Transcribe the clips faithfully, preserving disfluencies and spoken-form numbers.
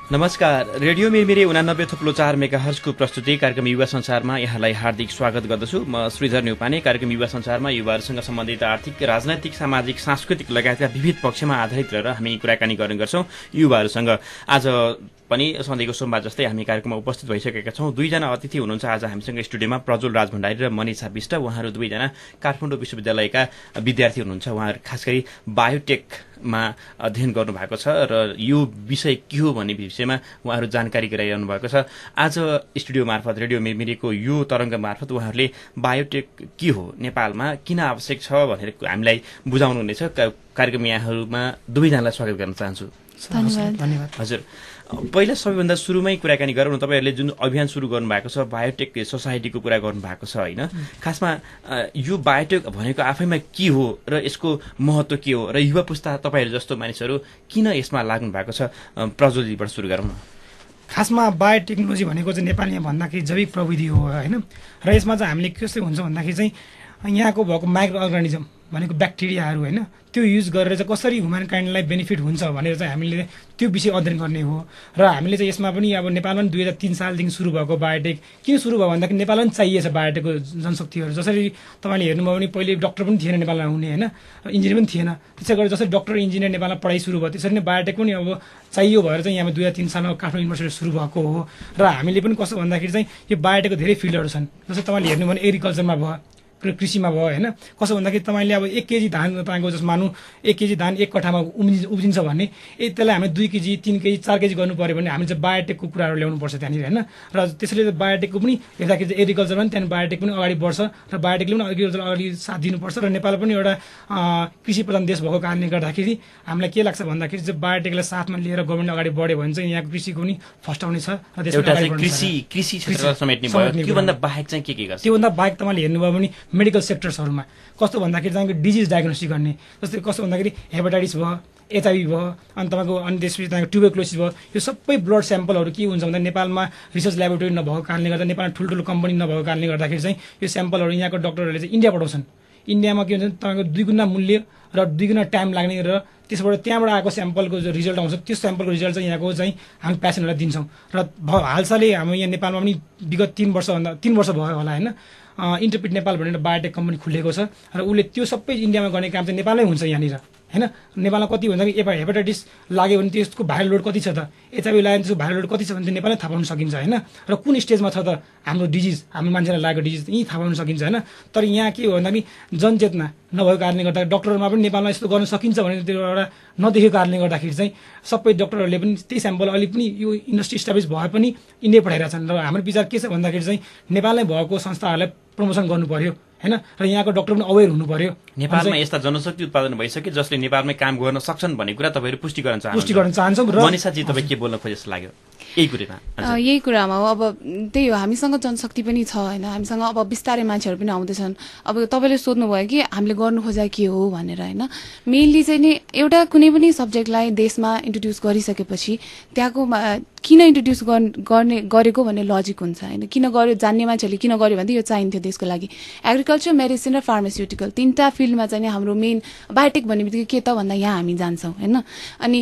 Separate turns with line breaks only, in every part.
नमस्कार, रेडियो मिरमिरे उनानब्बे थुप्लो चार मेगाहर्जको प्रस्तुति कार्यक्रम युवा संसारमा यहाँलाई हार्दिक स्वागत गर्दछु। म श्रीधर न्यौपाने। कार्यक्रम युवा संसारमा युवाहरूसँग सम्बन्धित आर्थिक, राजनैतिक, सामाजिक, सांस्कृतिक लगायतका विविध पक्षमा आधारित रहेर हामी कुराकानी गर्ने गर्छौं युवाहरूसँग। आज पनि सधैँको सोमबार जस्तै हामी कार्यक्रममा उपस्थित भइसकेका छौं। दुईजना अतिथि हुनुहुन्छ आज हामीसँग स्टुडियोमा, प्रज्वल राज भण्डारी र मनिषा विष्ट। उहाँहरू दुवैजना काठमाडौँ विश्वविद्यालयका विद्यार्थी हुनुहुन्छ। उहाँहरू खास गरी बायोटेकमा अध्ययन गर्नुभएको छ र यो विषय के हो भन्ने विषयमा उहाँहरू जानकारी गराइरहनु भएको छ। आज स्टुडियो मार्फत, रेडियो मिरमिरेको यो तरङ्ग मार्फत उहाँहरूले बायोटेक के हो, नेपालमा किन आवश्यक छ भनेर हामीलाई बुझाउनु हुनेछ। कार्यक्रम यहाँहरूमा दुवैजनालाई स्वागत गर्न चाहन्छु।
धन्यवाद।
हजुर, पहिला सबैभन्दा सुरुमै कुराकानी गरौँ। तपाईँहरूले जुन अभियान सुरु गर्नुभएको छ, बायोटेक सोसाइटीको कुरा गर्नुभएको छ होइन, खासमा यो बायोटेक भनेको आफैमा के हो र यसको महत्त्व के हो र युवा पुस्ता तपाईँहरू जस्तो मानिसहरू किन यसमा लाग्नु भएको छ? प्रज्वलजीबाट सुरु गरौँ न।
खासमा बायोटेक्नोलोजी भनेको चाहिँ नेपालीमा भन्दाखेरि जैविक प्रविधि हो होइन, र यसमा चाहिँ हामीले कसरी हुन्छ भन्दाखेरि चाहिँ यहाँको भएको माइक्रो अर्गानिजम भनेको ब्याक्टेरियाहरू होइन, त्यो युज गरेर चाहिँ कसरी ह्युमन काइन्डलाई बेनिफिट हुन्छ भनेर चाहिँ हामीले त्यो विषय अध्ययन गर्ने हो। र हामीले चाहिँ यसमा पनि अब नेपालमा पनि दुई हजार तिन सालदेखि सुरु भएको बायोटेक किन सुरु भयो भन्दाखेरि नेपालमा पनि चाहिएछ बायोटेकको जनशक्तिहरू। जसरी तपाईँले हेर्नुभयो भने पहिले डक्टर पनि थिएन नेपालमा हुने होइन, इन्जिनियर पनि थिएन। त्यसै गरी जसरी डक्टर इन्जिनियर नेपालमा पढाइ सुरु भयो त्यसरी नै बायोटेक पनि अब चाहियो भएर चाहिँ यहाँ दुई हजार तिन सालमा काठमाडौँ युनिभर्सिटी सुरु भएको हो। र हामीले पनि कस्तो भन्दाखेरि चाहिँ यो बायोटेकको धेरै फिल्डहरू छन्। जस्तै तपाईँले हेर्नु भने एग्रिकल्चरमा भयो, कृषिमा भयो होइन। कसो भन्दाखेरि तपाईँले अब एक केजी धान तपाईँको जस्तो मानु एक केजी धान एक कट्ठामा उब्जिन्छ उब्जिन्छ भने ए त्यसलाई हामीले दुई केजी तिन केजी चार केजी गर्नु पऱ्यो भने हामीले चाहिँ बायोटेकको कुराहरू ल्याउनुपर्छ त्यहाँनिर होइन। र त्यसैले बायोटेकको पनि हेर्दाखेरि चाहिँ एग्रिकल्चरमा पनि त्यहाँदेखि बायोटेक पनि अगाडि बढ्छ र बायोटेकले पनि एग्रिकल्चर अगाडि साथ दिनुपर्छ। र नेपाल पनि एउटा कृषि प्रधान देश भएको कारणले गर्दाखेरि हामीलाई के लाग्छ भन्दाखेरि चाहिँ बायोटेकलाई साथमा लिएर गभर्मेन्ट अगाडि बढ्यो भने चाहिँ यहाँको कृषिको पनि फस्टाउने छ र
त्यसमा कृषि कृषि क्षेत्रलाई समेट्ने भयो। त्योभन्दा बाहेक चाहिँ के के गर्छ?
त्योभन्दा बाहेक तपाईँले हेर्नुभयो भने मेडिकल सेक्टर्सहरूमा कस्तो भन्दाखेरि तपाईँको डिजिज डायग्नोस्टिक गर्ने, जस्तै कस्तो भन्दाखेरि हेपाटाइटिस भयो, एचआइभी भयो, अनि तपाईँको अनि त्यसपछि तपाईँको ट्युबरक्लोसिस भयो। यो सबै ब्लड स्याम्पलहरू के हुन्छ भन्दा नेपालमा रिसर्च ल्याबोरेटरी नभएको कारणले गर्दा, नेपालमा ठुल्ठुलो कम्पनी नभएको कारणले गर्दाखेरि चाहिँ यो स्याम्पलहरू यहाँको डक्टरहरूले चाहिँ इन्डिया पठाउँछन्। इन्डियामा के हुन्छ तपाईँको दुई गुणा मूल्य र दुई गुणा टाइम लाग्ने र त्यसबाट त्यहाँबाट आएको स्याम्पलको जो रिजल्ट आउँछ त्यो स्याम्पलको रिजल्ट चाहिँ यहाँको चाहिँ हामी पेसेन्टहरूलाई दिन्छौँ। र हालसालै हाम्रो यहाँ नेपालमा पनि विगत तिन वर्षभन्दा तिन वर्ष भयो होला होइन, इन्टरप्रिट नेपाल भनेर बायोटेक कम्पनी खुलेको छ र उसले त्यो सबै इन्डियामा गर्ने काम चाहिँ नेपालमै हुन्छ यहाँनिर होइन। नेपालमा कति भन्दा कि हेपाटाइटिस लाग्यो भने त्यसको भाइरल लोड कति छ त, एचआइभी लाग्यो भने त्यसको भाइरल लोड कति छ भने त्यो नेपालमै थाहा पाउन सकिन्छ होइन। र कुन स्टेजमा छ त हाम्रो डिजिज, हाम्रो मान्छेलाई लागेको डिजिज यहीँ थाहा पाउन सकिन्छ होइन। तर यहाँ के हो भन्दाखेरि जनचेतना नभएको कारणले गर्दा डक्टरमा पनि नेपालमा यस्तो गर्न सकिन्छ भने त्यो एउटा नदेखेको कारणले गर्दाखेरि चाहिँ सबै डक्टरहरूले पनि त्यही स्याम्पल अहिले पनि यो इन्डस्ट्री इस्टाब्लिस भए पनि इन्डिया पठाइरहेको छन्। र हाम्रो विचार के छ भन्दाखेरि चाहिँ नेपालमै भएको संस्थाहरूलाई प्रमोसन गर्नु पर्यो होइन, र यहाँको डक्टर पनि अवेर हुनु पर्यो।
नेपालमा यस्ता जनशक्ति उत्पादन भइसके जसले नेपालमै काम गर्न सक्छन् भन्ने कुरा तपाईँहरू पुष्टि गर्न चाहनुहुन्छ?
पुष्टि गर्न चाहन्छौँ। र
मनिषाजी तपाईँ के बोल्न खोजे जस्तो लाग्यो यही कुरामा?
यही कुरामा हो, अब त्यही हो, हामीसँग जनशक्ति पनि छ होइन, हामीसँग अब बिस्तारै मान्छेहरू पनि आउँदैछन्। अब तपाईँले सोध्नुभयो कि हामीले गर्नु खोजा के हो भनेर होइन। मेनली चाहिँ नि एउटा कुनै पनि सब्जेक्टलाई देशमा इन्ट्रोड्युस गरिसकेपछि त्यहाँको किन इन्ट्रोड्युस गर्ने गरेको भन्ने लजिक हुन्छ होइन। किन गर्यो, जान्ने मान्छेहरूले किन गर्यो भने यो चाहिन्थ्यो देशको लागि। एग्रिकल्चर, मेडिसिन र फार्मास्युटिकल तिनवटा फिल्डमा चाहिँ हाम्रो मेन बायोटेक भन्ने बित्तिकै के त भन्दा यहाँ हामी जान्छौँ होइन। अनि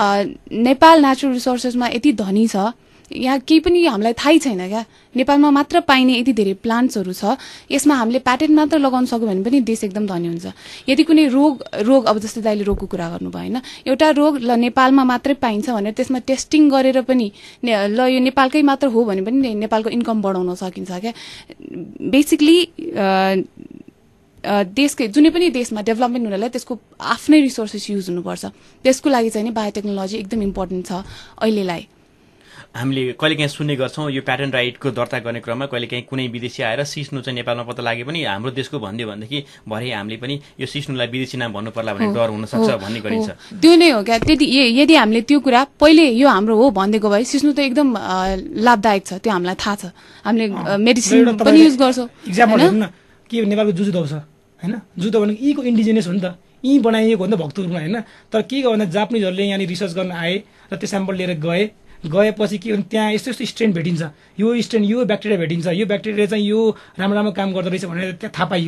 नेपाल नेचुरल रिसोर्सेसमा यति धनी छ, यहाँ केही पनि हामीलाई थाहै छैन क्या। नेपालमा मात्र पाइने यति धेरै प्लान्ट्सहरू छ, यसमा हामीले प्याटेन्ट मात्र लगाउन सक्यो भने पनि देश एकदम धनी हुन्छ। यदि कुनै रोग रोग अब जस्तै दाइले रोगको कुरा गर्नुभयो होइन, एउटा रोग ल नेपालमा मात्रै पाइन्छ भनेर त्यसमा टेस्टिङ गरेर पनि ल यो नेपालकै मात्र हो भने पनि नेपालको इन्कम बढाउन सकिन्छ क्या। बेसिकली देशकै जुनै पनि देशमा डेभलपमेन्ट हुनलाई त्यसको आफ्नै रिसोर्सेस युज हुनुपर्छ। त्यसको लागि चाहिँ नि बायोटेक्नोलोजी एकदम इम्पोर्टेन्ट छ अहिलेलाई।
हामीले कहिलेकाहीँ सुन्ने गर्छौँ यो प्याटेन्ट राइटको दर्ता गर्ने क्रममा कहिलेकाहीँ कुनै विदेशी आएर सिस्नु चाहिँ नेपालमा पत्ता लागे पनि हाम्रो देशको भनिदियो भनेदेखि भरे हामीले पनि यो सिस्नुलाई विदेशी नाम भन्नु पर्ला भन्ने डर हुनसक्छ भन्ने गरिन्छ।
त्यो नै हो क्या। त्यति यदि हामीले त्यो कुरा पहिले यो हाम्रो हो भनिदिएको भए सिस्नु त एकदम लाभदायक छ, त्यो हामीलाई थाहा छ, हामीले मेडिसिन पनि युज गर्छौँ।
इक्जाम्पल हेर्नु न, के नेपालको जुजु दौ छ होइन, जुजु भनेको यहीँको इन्डिजिनियस हो नि त, यहीँ बनाइएको हो नि त भक्तपुरमा होइन। तर के गर्यो भन्दा जापानिजहरूले यहाँनिर रिसर्च गर्न आए र त्यो स्याम्पल लिएर गए, गएपछि के भने त्यहाँ यस्तो यस्तो स्ट्रेन भेटिन्छ, यो स्ट्रेन यो ब्याक्टेरिया भेटिन्छ, यो ब्याक्टेरिया चाहिँ यो राम्रो राम्रो काम गर्दो रहेछ भनेर त्यहाँ थाहा पाइयो।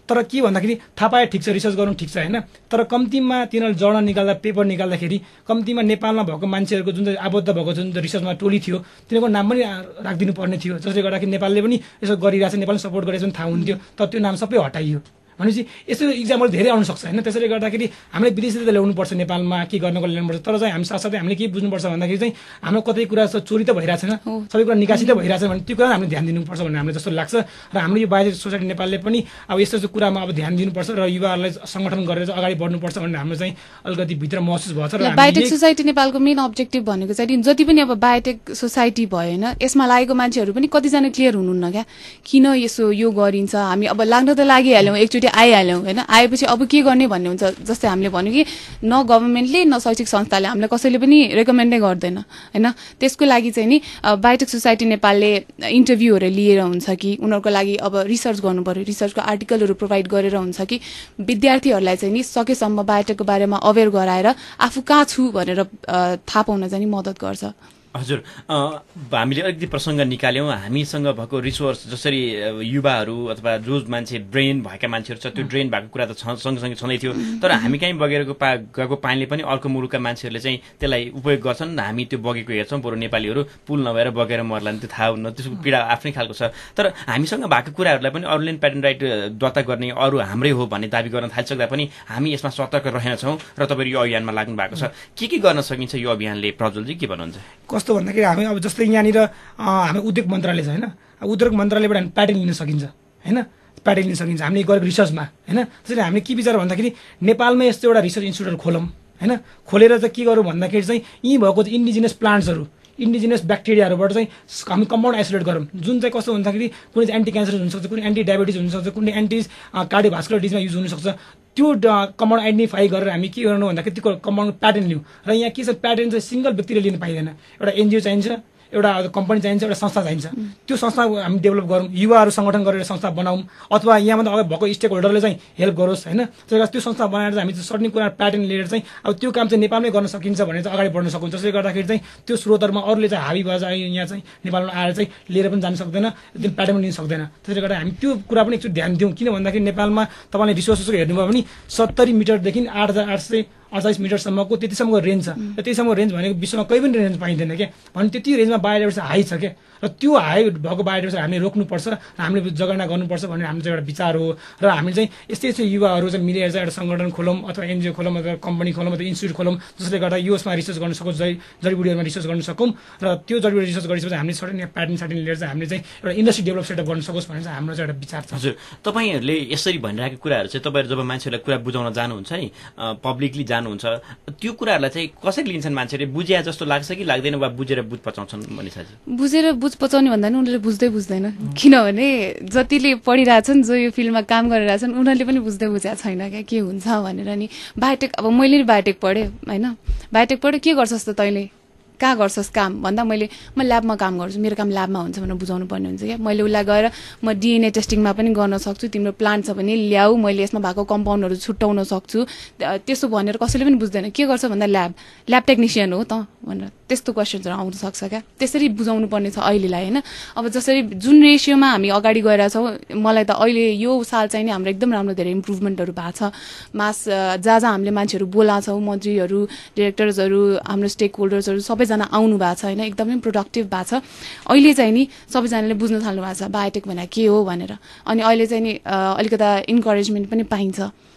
तर के भन्दाखेरि थाहा पाए ठिक छ, रिसर्च गर्नु ठिक छ होइन, तर कम्तीमा तिनीहरूले जर्नल निकाल्दा पेपर निकाल्दाखेरि कम्तीमा नेपालमा भएको मान्छेहरूको जुन चाहिँ आबद्ध भएको जुन रिसर्चमा टोली थियो तिनीहरूको नाम पनि राखिदिनु पर्ने थियो, जसले गर्दाखेरि नेपालले पनि यसो गरिरहेछ, नेपालले सपोर्ट गरेको पनि थाहा हुन्थ्यो, तर त्यो नाम सबै हटाइयो। भनेपछि यस्तो इक्जाम्पल धेरै आउन सक्छ होइन। त्यसैले गर्दाखेरि हामीले विदेशीले ल्याउनुपर्छ नेपालमा के गर्नको ल्याउनुपर्छ, तर चाहिँ हामी साथसाथै हामीले के बुझ्नुपर्छ भन्दाखेरि चाहिँ हाम्रो कतै कुरा चोरी त भइरहेको छैन, सबै कुरा निकासी त भइरहेको छ भने त्यो कुरा हामीले ध्यान दिनुपर्छ भन्ने हामीलाई जस्तो लाग्छ। र हाम्रो यो बायोटेक सोसाइटी नेपालले पनि अब यस्तो यस्तो कुरामा अब ध्यान दिनुपर्छ र युवाहरूलाई सङ्गठन गरेर अगाडि बढ्नुपर्छ भन्ने हाम्रो चाहिँ अलिकति भित्र महसुस भएको छ। र
बायोटेक सोसाइटी नेपालको मेन अब्जेक्टिभ भनेको चाहिँ जति पनि अब बायोटेक सोसाइटी भयो होइन, यसमा लागेको मान्छेहरू पनि कतिजना क्लियर हुनुहुन्न क्या, किन यसो यो गरिन्छ, हामी अब लाग्न त लागिहाल्यौँ, एकचोटि आइहाल्यौँ होइन, आएपछि अब के गर्ने भन्ने हुन्छ। जस्तै हामीले भन्यो कि न गभर्मेन्टले न शैक्षिक संस्थाले हामीलाई कसैले पनि रेकमेन्डै गर्दैन होइन। त्यसको लागि चाहिँ नि बायोटेक सोसाइटी नेपालले इन्टरभ्यूहरू लिएर हुन्छ कि उनीहरूको लागि अब रिसर्च गर्नु पर्यो, रिसर्चको आर्टिकलहरू प्रोभाइड गरेर हुन्छ कि विद्यार्थीहरूलाई चाहिँ नि सकेसम्म बायोटेकको बारेमा अवेर गराएर आफू कहाँ छु भनेर थाहा पाउन चाहिँ मद्दत गर्छ।
हजुर, हामीले अलिकति प्रसङ्ग निकाल्यौँ, हामीसँग भएको रिसोर्स जसरी युवाहरू अथवा जो मान्छे ब्रेन भएका मान्छेहरू छ त्यो ब्रेन भएको कुरा त सँगसँगै छँदै थियो, तर हामी कहीँ बगेरको पा गएको पानीले पनि अर्को मुलुकका मान्छेहरूले चाहिँ त्यसलाई उपयोग गर्छन्, हामी त्यो बगेको हेर्छौँ, बरु नेपालीहरू पुल नभएर बगेर मर्ला नि त्यो थाहा हुन्न, त्यसको पीडा आफ्नै खालको छ। तर हामीसँग भएको कुराहरूलाई पनि अरूले प्याटेन्ट राइट दर्ता गर्ने अरू हाम्रै हो भन्ने दाबी गर्न थालिसक्दा पनि हामी यसमा सतर्क रहेनछौँ र तपाईँहरू यो अभियानमा लाग्नु भएको छ। के के गर्न सकिन्छ यो अभियानले? प्रज्वलजी के भन्नुहुन्छ?
कस्तो भन्दाखेरि हामी अब जस्तै यहाँनिर हामी उद्योग मन्त्रालय छ होइन, उद्योग मन्त्रालयबाट हामी प्याटेन्ट लिन सकिन्छ होइन, प्याटेन्ट लिन सकिन्छ हामीले गरेको रिसर्चमा होइन। त्यसैले हामीले के विचार भन्दाखेरि नेपालमा यस्तो एउटा रिसर्च इन्स्टिट्युटहरू खोलौँ होइन, खोलेर चाहिँ के गरौँ भन्दाखेरि चाहिँ यहीँ भएको इन्डिजिनियस प्लान्ट्सहरू इन्डिजिनियस ब्याक्टेरियाहरूबाट चाहिँ हामी कम्पाउन्ड आइसोलेट गरौँ, जुन चाहिँ कस्तो हुँदाखेरि कुनै चाहिँ एन्टी क्यान्सर हुनसक्छ, कुनै एन्टी डायबिटिज हुनसक्छ, कुनै एन्टी कार्डियोभास्कुलर डिजिजमा युज हुनसक्छ, त्यो कम्पाउन्ड आइडेन्टिफाई गरेर हामी के गर्नु भन्दाखेरि त्यो कम्पाउन्ड प्याटेन्ट लिउँ। र यहाँ के छ, प्याटेन्ट चाहिँ सिङ्गल व्यक्तिले लिन पाइँदैन, एउटा एनजिओ चाहिन्छ, एउटा कम्पनी चाहिन्छ, एउटा संस्था चाहिन्छ। त्यो संस्था हामी डेभलप गरौँ, युवाहरू सङ्गठन गरेर संस्था बनाऊँ, अथवा यहाँभन्दा अगाडि भएको स्टेक होल्डरले चाहिँ हेल्प गरोस् होइन। त्यो संस्था बनाएर चाहिँ हामी सर्टेन कुरा प्याटेन्ट लिएर चाहिँ अब त्यो काम चाहिँ नेपालमै गर्न सकिन्छ भनेर चाहिँ अगाडि बढ्न सक्छौँ। जसले गर्दाखेरि चाहिँ त्यो स्रोतहरूमा अरूले चाहिँ हाबी भएर चाहिँ यहाँ चाहिँ नेपालमा आएर चाहिँ लिएर पनि जान सक्दैन, त्यो प्याटेन्ट लिन सक्दैन। त्यसले गर्दा हामी त्यो कुरा पनि एकचोटि ध्यान दिउँ, किन भन्दाखेरि नेपालमा तपाईँले रिसोर्सेसको हेर्नुभयो भने सत्तरी मिटरदेखि आठ हजार आठ सय अडचालिस मिटरसम्मको त्यतिसम्मको रेन्ज छ, र त्यतिसम्मको रेन्ज भनेको विश्वमा कहीँ पनि रेन्ज पाइँदैन क्या, भने त्यति रेन्जमा बायोडाइभर्सिटी हाई छ क्या, र त्यो हाई भएको बायोडाइभर्सिटी हामीले रोक्नुपर्छ र हामीले जगेर्ना गर्नुपर्छ भन्ने हाम्रो चाहिँ एउटा विचार हो। र हामीले चाहिँ यस्तै यस्तै युवाहरू चाहिँ मिलेर चाहिँ एउटा सङ्गठन खोलौँ, अथवा एनजिओ खोलौँ, अथवा कम्पनी खोलौँ, अथवा इन्स्टिट्युट खोलौँ, जसले गर्दा यसमा रिसर्च गर्न सकौँ, जडी जडीबुटीहरूमा रिसर्च गर्न सकौँ, र त्यो जडीबुटी रिसर्च गरिसकेपछि हामीले सर्टेन प्याटेन्ट साटेन लिएर चाहिँ हामीले चाहिँ एउटा इन्डस्ट्री डेभलप सेटअप गर्न सकोस् भन्ने चाहिँ हाम्रो चाहिँ एउटा विचार छ।
हजुर, तपाईँहरूले यसरी भनिरहेको कुराहरू चाहिँ तपाईँहरू जब मान्छेहरूलाई कुरा बुझाउन जानुहुन्छ नि, पब्लिकली जानुहुन्छ, त्यो कुराहरूलाई चाहिँ कसरी लिन्छन् मान्छेले? बुझ्या जस्तो लाग्छ कि लाग्दैन, वा बुझेर बुझ पचाउँछन् मनिषाजी?
बुझेर बुझ पचाउने भन्दा नि उनीहरूले बुझ्दै बुझ्दैन, किनभने जतिले पढिरहेछन्, जो यो फिल्डमा काम गरिरहेछन्, उनीहरूले पनि बुझ्दै बुझेको छैन क्या के हुन्छ भनेर नि। बायोटेक अब मैले नि बायोटेक पढेँ होइन, बायोटेक पढेँ के गर्छस् त तैँले, कहाँ गर्छस् काम भन्दा मैले म ल्याबमा काम गर्छु, मेरो काम ल्याबमा हुन्छ भनेर बुझाउनु पर्ने हुन्छ क्या। मैले उसलाई गएर म डिएनए टेस्टिङमा पनि गर्न सक्छु, तिम्रो प्लान्ट छ भने ल्याऊ, मैले यसमा भएको कम्पाउन्डहरू छुट्याउन सक्छु, त्यसो भनेर कसैले पनि बुझ्दैन। के गर्छ भन्दा ल्याब ल्याब टेक्निसियन हो त भनेर त्यस्तो क्वेसन्सहरू आउन सक्छ क्या। त्यसरी बुझाउनु पर्ने छ अहिलेलाई होइन। अब जसरी जुन रेसियोमा हामी अगाडि गएर छौँ, मलाई त अहिले यो साल चाहिँ नि हाम्रो एकदम राम्रो धेरै इम्प्रुभमेन्टहरू भएको छ। मास जहाँ जहाँ हामीले मान्छेहरू बोलाएको छौँ, मन्त्रीहरू, डिरेक्टर्सहरू, हाम्रो स्टेक होल्डर्सहरू सबैजना आउनु भएको छ होइन, एकदमै प्रोडक्टिभ भएको छ। अहिले चाहिँ नि सबैजनाले बुझ्न थाल्नु भएको छ बायोटेक भनेर के हो भनेर, अनि अहिले चाहिँ नि अलिकता इन्करेजमेन्ट पनि पाइन्छ।